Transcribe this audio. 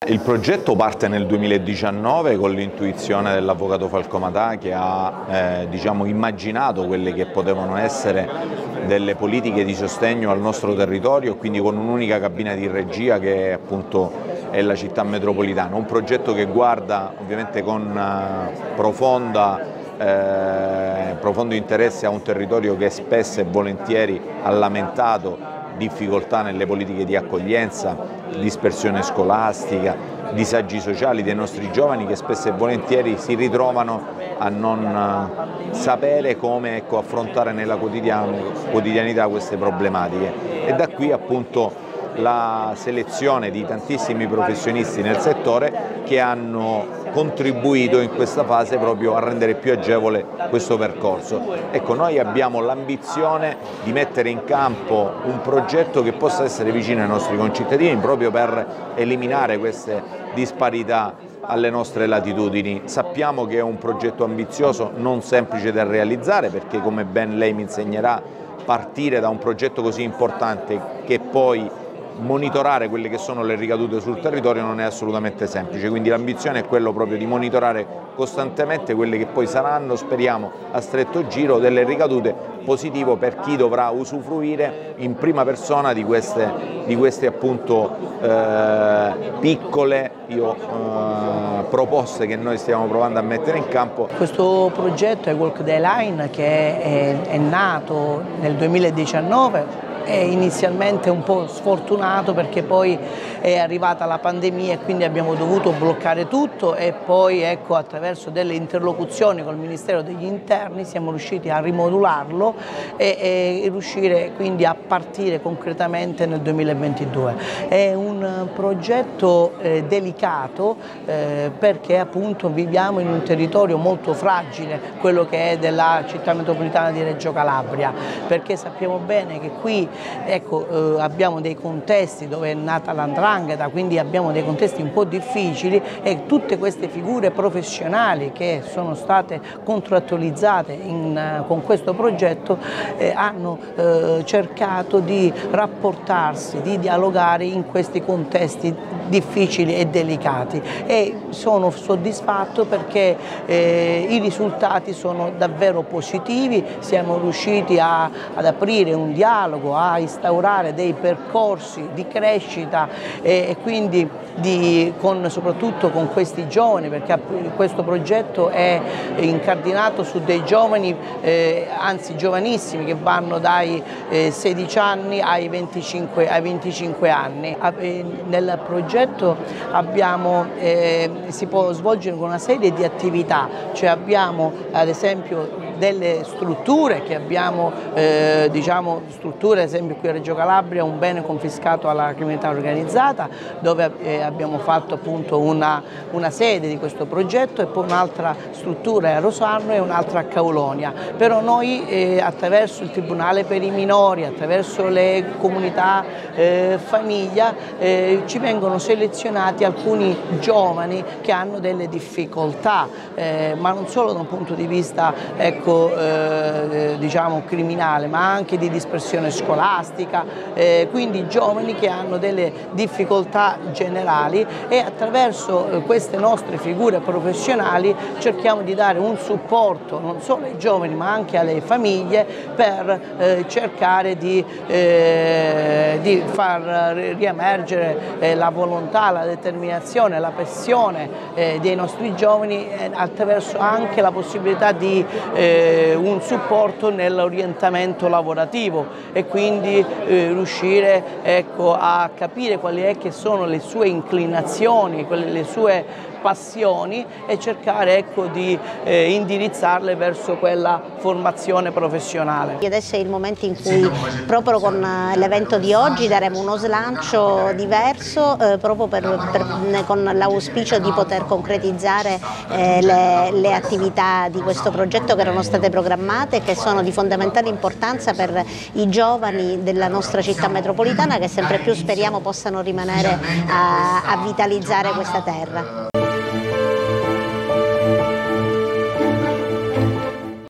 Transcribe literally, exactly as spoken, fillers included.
Il progetto parte nel duemiladiciannove con l'intuizione dell'avvocato Falco Matà, che ha eh, diciamo, immaginato quelle che potevano essere delle politiche di sostegno al nostro territorio, quindi con un'unica cabina di regia che appunto è la città metropolitana. Un progetto che guarda ovviamente con uh, profonda, eh, profondo interesse a un territorio che spesso e volentieri ha lamentato difficoltà nelle politiche di accoglienza, dispersione scolastica, disagi sociali dei nostri giovani che spesso e volentieri si ritrovano a non sapere come ecco, affrontare nella quotidianità queste problematiche. E da qui appunto la selezione di tantissimi professionisti nel settore che hanno contribuito in questa fase proprio a rendere più agevole questo percorso. Ecco, noi abbiamo l'ambizione di mettere in campo un progetto che possa essere vicino ai nostri concittadini proprio per eliminare queste disparità alle nostre latitudini. Sappiamo che è un progetto ambizioso, non semplice da realizzare, perché come ben lei mi insegnerà, partire da un progetto così importante che poi monitorare quelle che sono le ricadute sul territorio non è assolutamente semplice, quindi l'ambizione è quello proprio di monitorare costantemente quelle che poi saranno, speriamo a stretto giro, delle ricadute positive per chi dovrà usufruire in prima persona di queste, di queste appunto eh, piccole io, eh, proposte che noi stiamo provando a mettere in campo. Questo progetto è Walk the Line, che è, è nato nel duemiladiciannove. È inizialmente un po' sfortunato perché poi è arrivata la pandemia e quindi abbiamo dovuto bloccare tutto, e poi ecco, attraverso delle interlocuzioni col Ministero degli Interni siamo riusciti a rimodularlo e, e riuscire quindi a partire concretamente nel duemilaventidue. È un progetto eh, delicato eh, perché appunto viviamo in un territorio molto fragile, quello che è della città metropolitana di Reggio Calabria, perché sappiamo bene che qui ecco, eh, abbiamo dei contesti dove è nata l'andrangheta, quindi abbiamo dei contesti un po' difficili, e tutte queste figure professionali che sono state contrattualizzate in, uh, con questo progetto eh, hanno eh, cercato di rapportarsi, di dialogare in questi contesti difficili e delicati, e sono soddisfatto perché eh, i risultati sono davvero positivi. Siamo riusciti a, ad aprire un dialogo, a instaurare dei percorsi di crescita e, e quindi di, con, soprattutto con questi giovani, perché questo progetto è incardinato su dei giovani, eh, anzi giovanissimi, che vanno dai eh, sedici anni ai venticinque, ai venticinque anni. Nel progetto abbiamo, eh, si può svolgere una serie di attività, cioè abbiamo ad esempio delle strutture che abbiamo, eh, diciamo strutture, ad esempio qui a Reggio Calabria, un bene confiscato alla criminalità organizzata, dove eh, abbiamo fatto appunto una, una sede di questo progetto, e poi un'altra struttura a Rosarno e un'altra a Caulonia. Però noi eh, attraverso il Tribunale per i minori, attraverso le comunità eh, famiglia, eh, ci vengono selezionati alcuni giovani che hanno delle difficoltà, eh, ma non solo da un punto di vista ecco, Eh, diciamo criminale, ma anche di dispersione scolastica, eh, quindi giovani che hanno delle difficoltà generali, e attraverso eh, queste nostre figure professionali cerchiamo di dare un supporto non solo ai giovani ma anche alle famiglie per eh, cercare di, eh, di far riemergere eh, la volontà, la determinazione, la passione eh, dei nostri giovani, eh, attraverso anche la possibilità di eh, un supporto nell'orientamento lavorativo, e quindi eh, riuscire ecco, a capire quali è che sono le sue inclinazioni, quelle, le sue passioni, e cercare ecco, di eh, indirizzarle verso quella formazione professionale. Adesso è il momento in cui proprio con l'evento di oggi daremo uno slancio diverso, eh, proprio per, per, con l'auspicio di poter concretizzare eh, le, le attività di questo progetto che erano state programmate e che sono di fondamentale importanza per i giovani della nostra città metropolitana, che sempre più speriamo possano rimanere a, a vitalizzare questa terra.